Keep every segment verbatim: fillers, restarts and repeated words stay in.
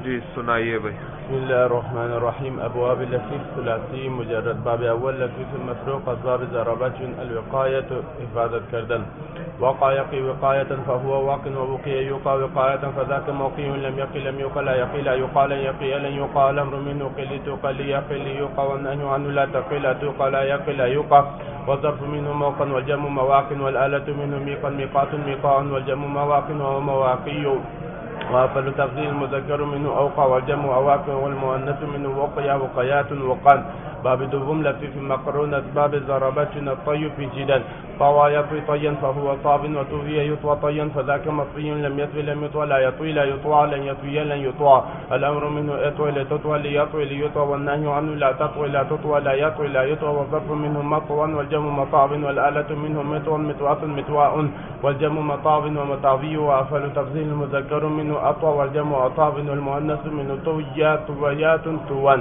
जी सुनाइए भाई। बिस्मिल्लाहिर्रहमानिर्रहीम। अबवाब लफीफ सुलासी मुजर्रद। बाब अव्वल लफीफ मफरूक असबाब ज़राबत अलविक़ायत हिफाजत करदन। वक़ा यक़ी विक़ायतन फहुवा वाक़िन व वक़िया युक़ा विक़ायतन फ़ज़ाका मौक़िउन लम यक़ि लम युक़ा ला यक़ी ला युक़ा लन यक़ी लन युक़ा अल-अम्रु मिन्हु क़िल तुक़ा लियक़ी लियुक़ा वन्नहयु अन्हु ला तक़ी ला तुक़ा ला यक़ी ला युक़ा वज़र्फ़ु मिन्हु मौक़न वल-जम्मु मवाक़िन वल-आलतु मिन्हु मीक़ान मीक़ातुन मीक़ाअन वल-जम्मु मवाक़िन व मवाक़ियु وأفل تفضيل المذكر منه أوقع والجمع أواقع والمؤنث منه وقيا وقيات وقان. باب دوم لفيف مقرون أسباب ضربات الطي في جدال. طوى يطوي طيا فهو طاب وطوي يطوى طيا فذاك مطي لم يطوي لم يطوى لا يطوي لا يطوى لن يطوي لن يطوى. الأمر منه اطوي لتطوى ليطوي ليطوى والنهي عنه لا تطوي لا تطوى لا يطوي لا يطوى والظرف منه مطوى والجمع مطاب والآلة منه مطوى مطواة مطواء والجمع مطاب ومطابي. وأفل تفضيل المذكر منه أطوى والجمع أطاب والمؤنث منه طويات طويات توان.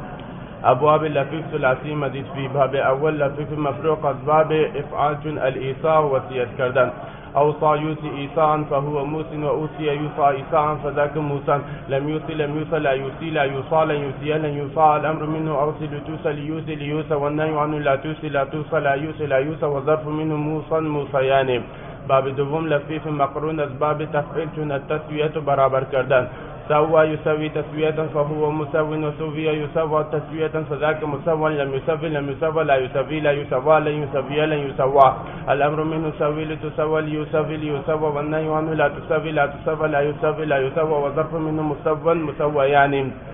أبواب اللفيف ثلاثي مزيد في باب أول لفيف مفروق أسباب إفعال الإيصاء وصية كردن. أوصى يوصي إيصاء فهو موس وأوصي يوصى إيصاء فذاك موسى لم يوصي لم يوصى لا يوصي لا يوصى لن يوصي لن يوصى. الأمر منه أوصي لتوصى ليوصي ليوصى والنهي عنه لا توصي لا توصى لا يوصي لا يوصى والظرف منه موصى موصيان. باب دوم لفيف مقرون أسباب تفعيل التسوية برابر كردن. سوى يسوي تسوية فهو مسو وسوي يسوى تسوية فذاك مسوى لم يسوي لم يسوى لا يسوي لا يسوى لن يسوي لن يسوى. الأمر منه سوي لتسوى ليسوي ليسوى والنهي عنه لا تسوي لا تسوى لا يسوي لا يسوى والظرف منه مسوى مسويان.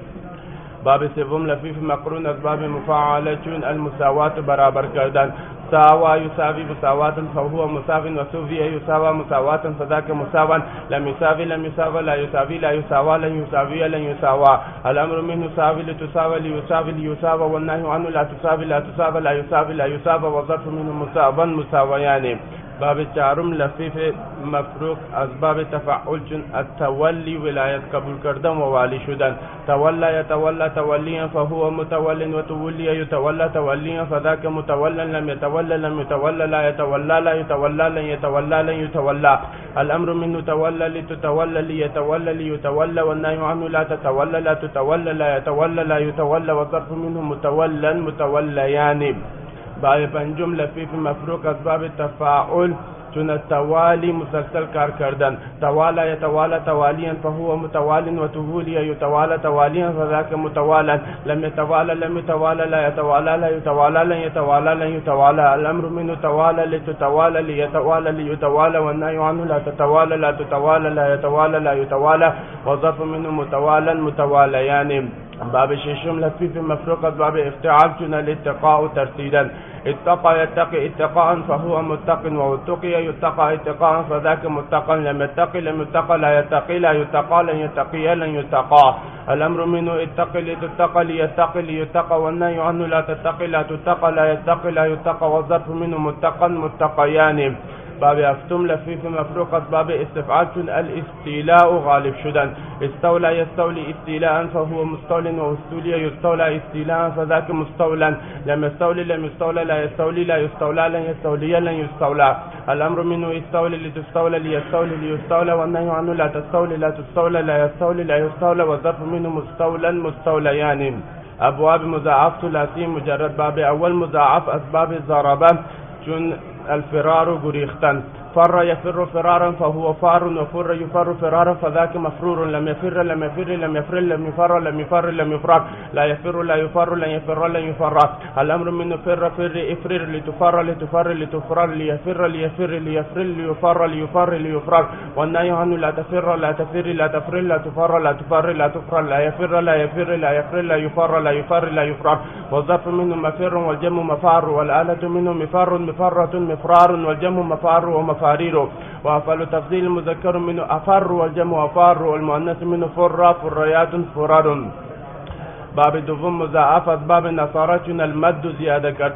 باب سوم لفيف مقرون أسباب مفاعلة المساواة برابر كردن. ساوى يساوي مساواة فهو مساو وسوي يساوى مساواة فذاك مساوا لم يساوي لم يساوى لا يساوي لا يساوى لن يساوي لن يساوى. الأمر منه ساوي لتساوى ليساوي ليساوى والنهي عنه لا تساوي لا تساوى لا يساوي لا يساوى والظرف منه مساوا مساويان. باب التعرم لفيف مفروق أسباب تفعل التولي ولاية قبول كردن ووالي شدن. تولى يتولى توليا فهو متول وتولي يتولى توليا فذاك متولى لم يتولى لم يتولى لا يتولى لا يتولى لن يتولى لن يتولى. الأمر منه تولى لتتولى ليتولى ليتولى والنهي عنه لا تتولى لا تتولى لا يتولى لا يتولى والظرف منه متولى متوليان. باب پنجم لفیف مفروق اسباب التفاعل چون التوالي مسلسل کار کردن. توالى يتوالى تواليا فهو متوال وتولي يتوالى تواليا فذاك متوالا لم يتوالى لم يتوالى لا يتوالى لا يتوالى لن يتوالى لن يتوالى. الأمر منه توالى لتتوالى ليتوالى ليتوالى والنهي عنه لا تتوالى لا تتوالى لا يتوالى لا يتوالى والظرف منه متوالا متواليان. باب ششم لفيف مفروق باب افتعال چون الاتقاء ترتيدا. اتقى يتقي اتقاء فهو متق واتقي يتقى اتقاء فذاك متقى لم يتقي لم يتقى لا يتقي لا يتقى لن يتقي لن يتقى. الأمر منه اتقي لتتقى ليتقي ليتقى والنهي عنه لا تتقي لا تتقى لا يتقي لا يتقى والظرف منه متقى متقيان. باب افتم لفيف مفروق باب استفعال الاستيلاء غالب شدن. استولى يستولي استيلاء فهو مستول واستولي يستولى استيلاء فذاك مستولا لم يستولي لم يستولى لا يستولي لا يستولى لن يستولي لن يستولى. الأمر منه استولي لتستولى ليستولي ليستولى والنهي عنه لا تستولي لا تستولى لا يستولي لا يستولى والظرف منه مستولا مستوليان. أبواب مضاعف ثلاثي مجرد. باب أول مضاعف أسباب الضربة چون الفرار غريختن. فر يفر فرارا فهو فار وفر يفر فرارا فذاك مفرور لم يفر لم يفر لم يفر لم يفر لم يفر لم يفر لا يفر لا يفر لن يفر لن يفر. الأمر منه فر فر افرر لتفر لتفر لتفرر ليفر ليفر ليفر ليفر ليفر ليفر والنهي عنه لا تفر لا تفر لا تفر لا تفر لا تفر لا تفر لا يفر لا يفر لا يفر لا يفر لا يفر لا يفر والظرف منه مفر والجمع مفار والآلة منه مفر مفرة مفرار والجمع مفار ومفار فرير. وأفعل تفضيل المذكر منه أفر والجمع أفار والمؤنث منه فر فريات فرار. باب دوم مضاعف اسباب نصارة المد زيادة کردن.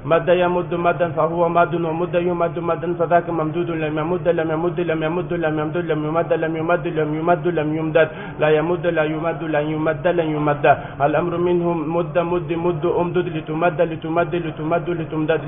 مد يمد مدا فهو ماد ومد يمد مدا فذاك ممدود لم يمد لم يمد لم يمد لم يمد لم يمد لم يمد لم يمد لم يمدد لا يمد لا يمد لن يمد لن يمد الأمر منه مد مد مد أمدد لتمد لتمد لتمد لتمدد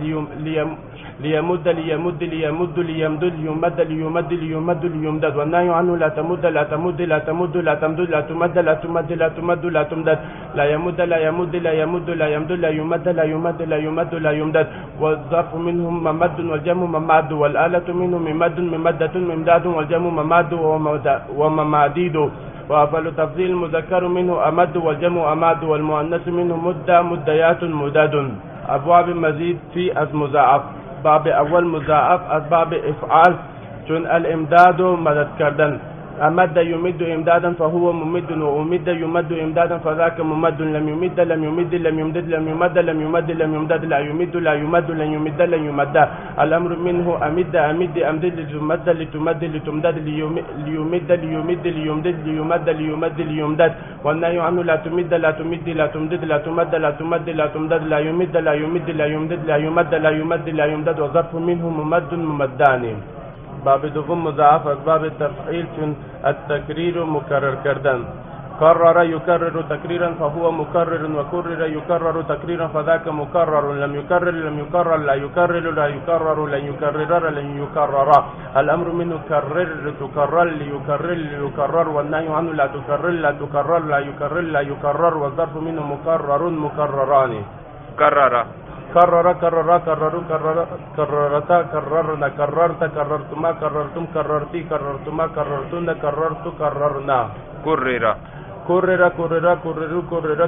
ليمد ليمد ليمد ليمدد ليمد ليمد ليمد ليمدد والنهي عنه لا تمد لا تمد لا تمد لا تمدد لا تمد لا تمد لا تمد لا تمدد لا يمد لا يمد لا يمد لا يمد لا يمد لا يمد لا يمد لا يمدد والظرف منهم ممد والجمع مماد والآلة منهم ممد ممدة ممداد والجمع مماد ومماديد وأفل تفضيل المذكر منه أمد والجمع أماد والمؤنث منه مدة مديات مداد. أبواب مزيد في از مضاعف. باب اول مضاعف اسباب افعال چون الامداد مدد کردن. امد يمد امدادا فهو ممد وامد يمد امدادا فذاك ممد لم يمد لم يمد لم يمدد لم يمد لم يمد لم يمدد لا يمد لا يمد لن يمد لن يمد. الامر منه امد امد امدد لتمد لتمد لتمدد ليمد ليمد ليمد ليمد ليمد ليمدد. والنهي عنه لا تمد لا تمد لا تمدد لا تمد لا تمد لا تمدد لا يمد لا يمد لا يمدد لا يمد لا يمد لا يمدد وظرف منه ممد ممدان. باب دوم مضاعف اسباب التفعيل چون التكرير مكرر کردن. كرر يكرر تكريرا فهو مكرر وكرر يكرر تكريرا فذاك مكرر لم يكرر لم يكرر لا يكرر لا يكرر لن يكرر لن يكرر. الامر منه كرر تكرر ليكرر ليكرر والنهي عنه لا تكرر لا تكرر لا يكرر لا يكرر والظرف منه مكرر مكرران. كرر كرر كرر كرر كرر كررتا كررنا كررت كررتما كررتم كررتي كررتما كررتن كررت كررنا. كرر كرر كرر كرر كرر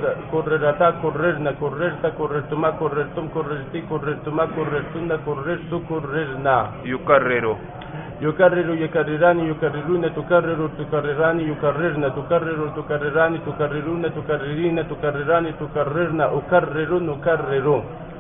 كررتا كررنا كررت كررتما كررتم كررتي كررتما كررتن كررت كررنا. يكرر يكرر يكرران يكررون تكرر تكرران يكررن تكرر تكرران تكررون تكررين تكرران تكررن أكرر نكرر.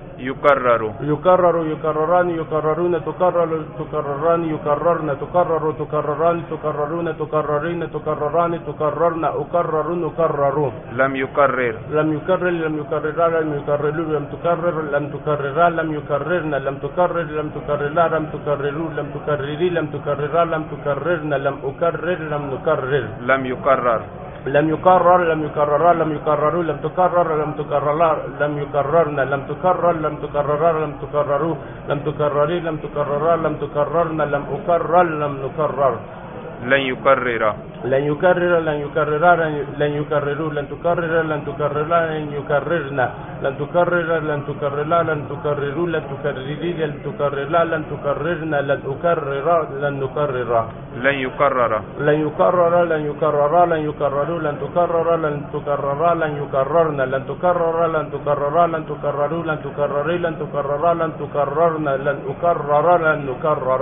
يكرر يكرر يكرران يكررون تكرر تكرران يكررن تكرر تكرران تكررون تكررين تكرران تكررن أكرر نكرر. لم يكرر لم يكرر لم يكرر لم يكرر لم تكرر لم تكرر لم يكررن لم تكرر لم تكرر لم تكرروا لم تكرري لم تكرر لم تكررن لم أكرر لم نكرر. لم يكرر لم يكرر لم يكرر لم يكرروا لم تكرر لم تكرر لم يكررن لم تكرر لم تكرر لم تكرروا لم تكرري لم تكرر لم تكررن لم أكرر لم نكرر. لن يكرر لن يكرر لن يكرر لن يكرروا لن تكرر لن تكرر لن يكررن لن تكرر لن تكرر لن تكرروا لن تكرري لن تكرر لن تكررن لن أكرر لن نكرر. لن يكرر لن يكرر لن يكرر لن يكرروا لن تكرر لن تكرر لن يكررن لن تكرر لن تكرر لن تكرروا لن تكرري لن تكرر لن تكررن لن أكرر لن نكرر.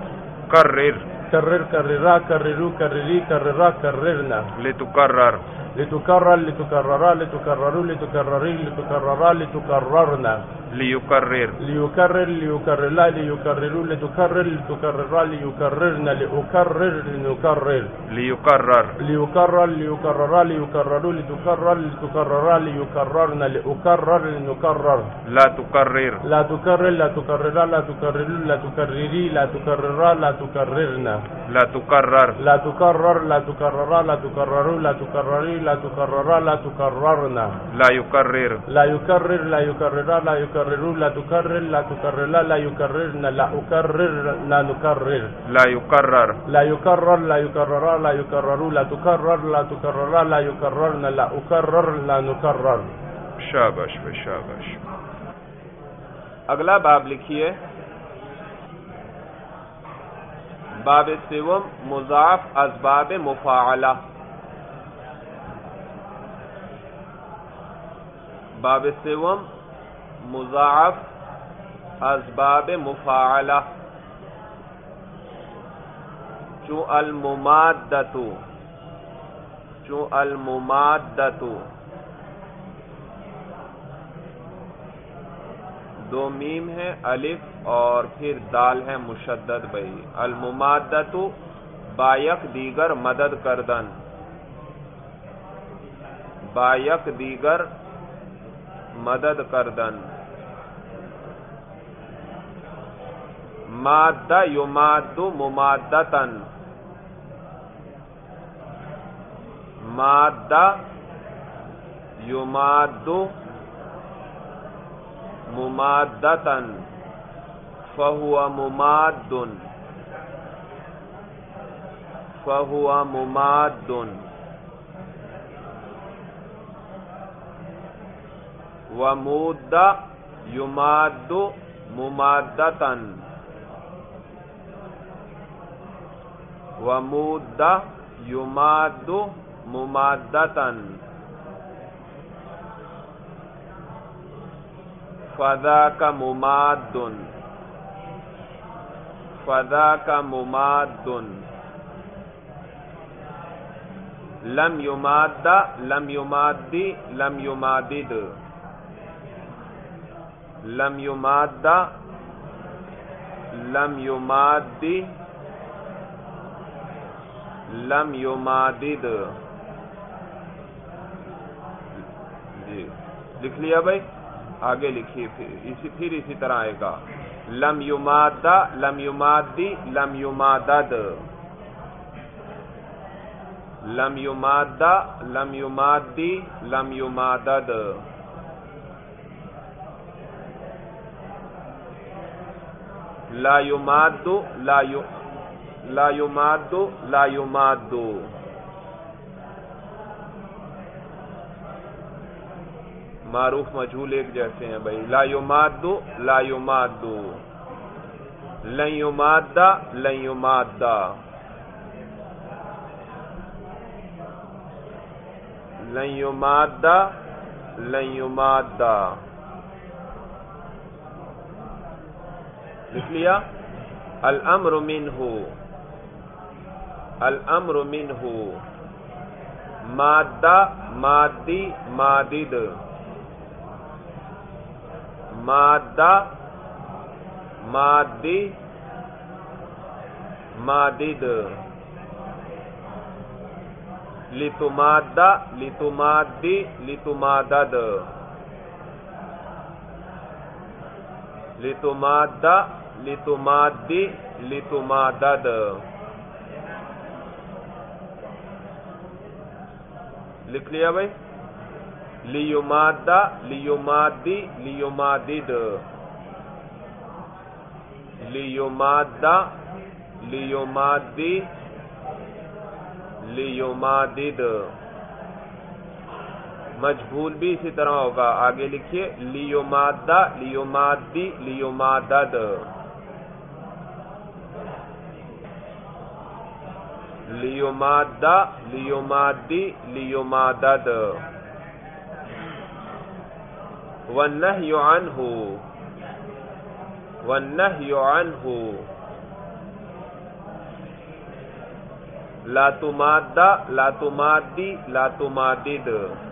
كرر كرر كررا كرروا كرري كررا كررنا. لتكرر لتكرر لتكررا لتكرروا لتكرري لتكررا لتكررنا. ليكرر ليكرر ليكرر لا ليكرروا لتكرر لتكررا ليكررن لأكرر لنكرر. ليكرر ليكرر ليكررا ليكرروا لتكرر لتكررا ليكررن لأكرر لنكرر. لا تكرر لا تكرر لا تكررا لا تكرروا لا تكرري لا تكررا لا تكررن. لا تكرر لا تكرر لا تكررا لا تكرروا لا تكرري لا تكررا لا تكررن. لا يكرر لا يكرر لا يكررا لا يكرروا لا تكرر لا تكرر لا يكررن لا أكرر لا نكرر. لا يكرر لا يكرر لا يكررا لا يكرروا لا تكرر لا تكررا لا يكررن لا أكرر لا نكرر. शाबाश भाई शाबाश। अगला बाब लिखिए, बाब सेवम मुजाफ असबाब मुफाअला। बाब सेवम मुजाफ असबाब मुफाअला। चू अल मुमाद्दतु चू अल मुमाद्दतु दो मीम है, अलिफ और फिर दाल है मुशद्दद बई। अल मुमाद्दतु बायक दीगर मदद करदन, बायक दीगर मदद करदन। مادہ یماد ممادتن، مادہ یماد ممادتن فہو مماد، فہو مماد، ومود یماد ممادتن، ومود یماد ممادتن فذاک مماد، فذاک مماد، لم یماد لم یمادی لم یمادد، لم یماد لم یمادی لم یمادد، جی لکھ لیا بھائی، آگے لکھیے پھر اسی پھر اسی طرح آئے گا، لم یماد لم یمادی لم یمادد، لم یماد لم یمادی لم یمادد، لا یماد لا ی لا یماد لا یماد، معروف مجہول ایک جیسے ہیں بھائی، لا یماد لا یماد، لن یماد لن یماد، لن یماد لن یماد، لکھ لیا، الامر منہ الامر منہ، مادہ مادی مادد، مادہ مادی مادد، لتمادہ لتمادی لتمادد، لتمادہ لتمادی لتمادد، لکھ لیا بھائی، لیماد لیمادی لیمادد، لیماد لیمادی لیمادد، مجبول بھی اسی طرح ہوگا، آگے لکھیے، لیماد لیمادی لیمادد، لیماد لیمادی لیمادد، والنہی عنہ والنہی عنہ، لا تماد لا تمادی لا تمادد،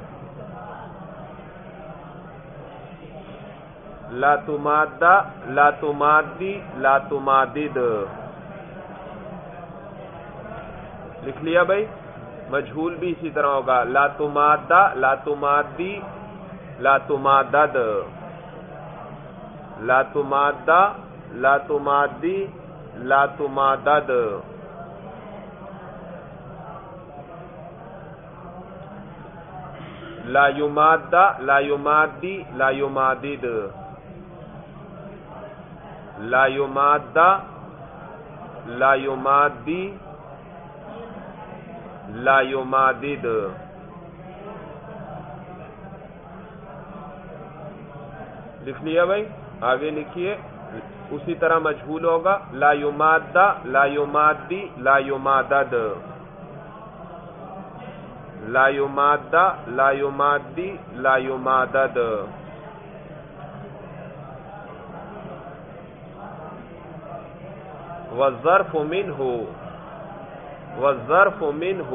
لا تماد لا تمادی لا تمادد، لکھ لیا بھائی، مجہول بھی اسی طرح ہوگا، لا تماد لا تمادی لا تمادد، لا تماد لا تمادی لا تمادد، لا یماد لا یمادی لا یمادد، لا یماد لا یمادی لا یمادد، لکھ لیا بھائی، آگے لکھیے، اسی طرح مجہول ہوگا، لا یماد لا یمادی لا یمادد، لا یماد لا یمادی لا یمادد، والظرف منہ والظرف منہ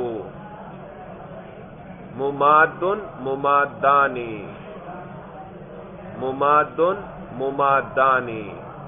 مماد ممادانی، مماد ممادانی،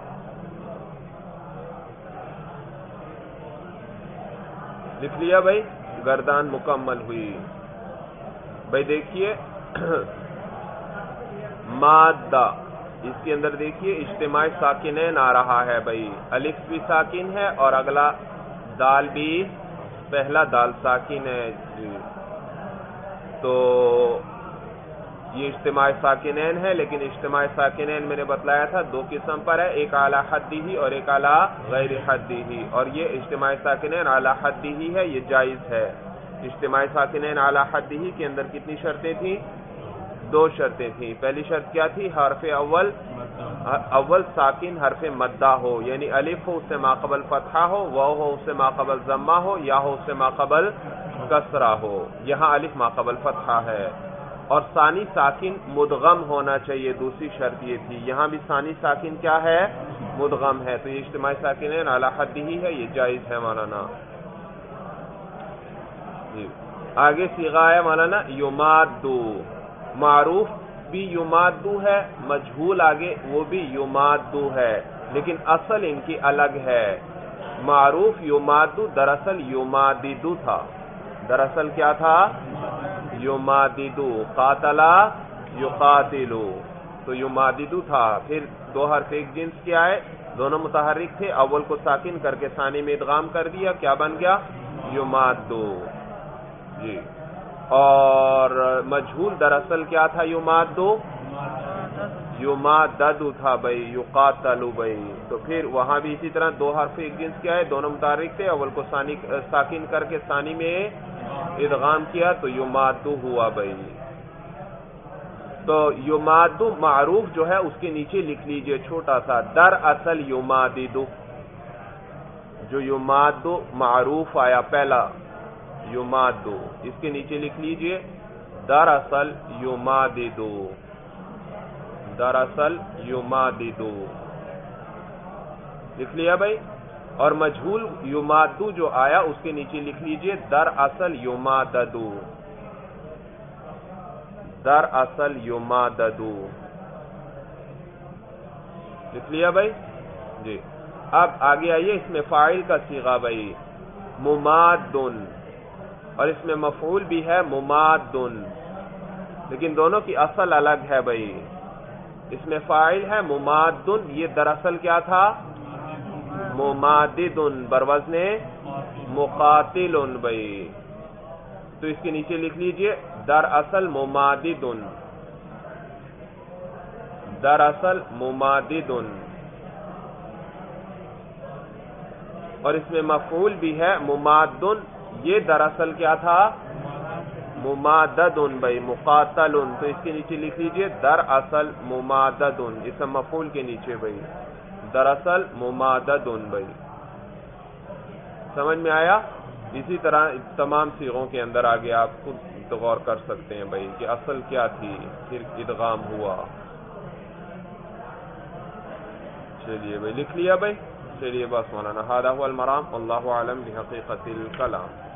لکھ لیا بھائی، گردان مکمل ہوئی بھائی، دیکھیے، مادہ اس کے اندر دیکھیے اجتماع ساکنین آ رہا ہے بھائی، الف بھی ساکن ہے اور اگلا دال بھی، پہلا دال ساکن ہے جی، تو یہ اجتماع ساکنین ہے، لیکن اجتماع ساکنین میں نے بتلایا تھا دو قسم پر ہے، ایک اعلی حدی ہی اور ایک اعلی غیر حدی ہی، اور یہ اجتماع ساکنین اعلی حدی ہی ہے، یہ جائز ہے۔ اجتماع ساکنین اعلی حدی ہی کے اندر کتنی شرطیں تھیں؟ دو شرطیں تھیں۔ پہلی شرط کیا تھی؟ حرف اول اول ساکن حرف مدہ ہو، یعنی الف ہو اس سے ماقبل فتحہ ہو، واو ہو اس سے ماقبل ضمہ ہو، یا ہو اس سے ماقبل کسرہ ہو، یہاں الف ماقبل فتحہ ہے۔ اور ثانی ساکن مدغم ہونا چاہیے، دوسری شرط یہ تھی، یہاں بھی ثانی ساکن کیا ہے؟ مدغم ہے، تو یہ اجتماع ساکنین اعلی حدی ہی ہے، یہ جائز ہے مولانا جی۔ آگے صیغہ ہے مولانا یمادو، معروف بھی یمادو ہے، مجہول آگے وہ بھی یمادو ہے، لیکن اصل ان کی الگ ہے۔ معروف یمادو دراصل یماددو تھا، دراصل کیا تھا؟ یماددو، قاتلا یقاتلو، تو یماددو تھا، پھر دو حرف ایک جنس کیا ہے، دونوں متحرک تھے، اول کو ساکن کر کے ثانی میں ادغام کر دیا، کیا بن گیا؟ یمادو جی۔ اور مجہول دراصل کیا تھا؟ یمادو یماددو تھا بھائی، یقاتلو بھائی، تو پھر وہاں بھی اسی طرح دو حرف ایک جنس کیا ہے، دونوں متحرک تھے، اول کو ثانی ساکن کر کے ثانی میں ادغام کیا تو یمادو ہوا بھائی۔ تو یمادو معروف جو ہے اس کے نیچے لکھ لیجئے چھوٹا سا، در اصل یماددو، جو یمادو معروف آیا پہلا یمادو، اس کے نیچے لکھ لیجئے دراصل یماددو، دراصل یماددو لکھ لیا بھائی۔ اور مجہول یمادو جو آیا اس کے نیچے لکھ لیجئے در اصل یماددو، در اصل یماددو لکھ لیا بھائی جی۔ اب آگے آئیے، اس میں فاعل کا صیغہ بھائی ممادن، اور اس میں مفعول بھی ہے ممادن، لیکن دونوں کی اصل الگ ہے بھائی۔ اس میں فاعل ہے ممادن، یہ دراصل کیا تھا؟ مماددن بروزن مقاتلن بھائی، تو اس کے نیچے لکھ لیجئے در اصل مماددن، در اصل مماددن، اور اس میں مفعول بھی ہے ممادن، یہ دراصل کیا تھا؟ مماددن بھائی، مقاتلن، تو اس کے نیچے لکھ لیجئے در اصل مماددن، اسم مفعول کے نیچے بھائی دراصل مماددن بھائی، سمجھ میں آیا؟ اسی طرح تمام صیغوں کے اندر آگے آپ خود غور کر سکتے ہیں بھائی کہ اصل کیا تھی، پھر ادغام ہوا۔ چلیے بھائی لکھ لیا بھائی، چلیے بس مولانا، ھذا ھو المرام، واللہ اعلم بحقیقت الکلام۔